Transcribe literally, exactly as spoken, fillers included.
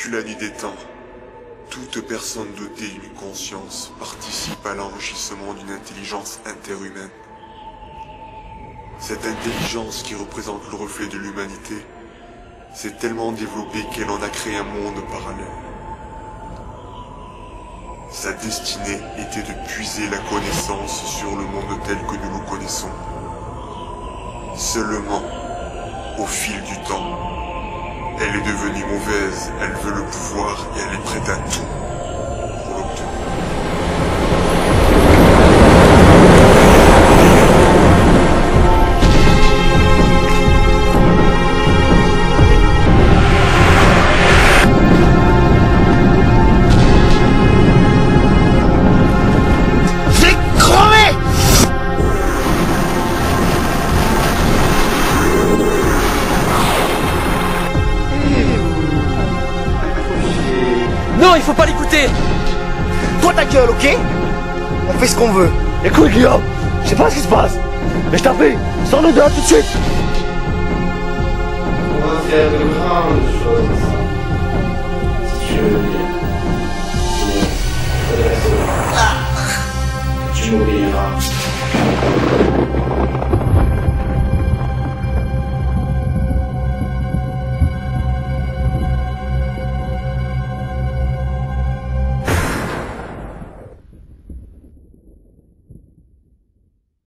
Depuis la nuit des temps, toute personne dotée d'une conscience participe à l'enrichissement d'une intelligence interhumaine. Cette intelligence qui représente le reflet de l'humanité s'est tellement développée qu'elle en a créé un monde parallèle. Sa destinée était de puiser la connaissance sur le monde tel que nous le connaissons. Seulement, au fil du temps, elle est devenue mauvaise, elle veut le pouvoir et elle est prête à tout pour l'obtenir. Non, il faut pas l'écouter. Toi ta gueule, ok? On fait ce qu'on veut. Écoute Guillaume, je sais pas ce qui se passe, mais je t'appelle, sors-nous de là tout de suite. On va faire de grandes choses. Si tu veux bien. Mais il faudrait seulement que tu m'obéiras.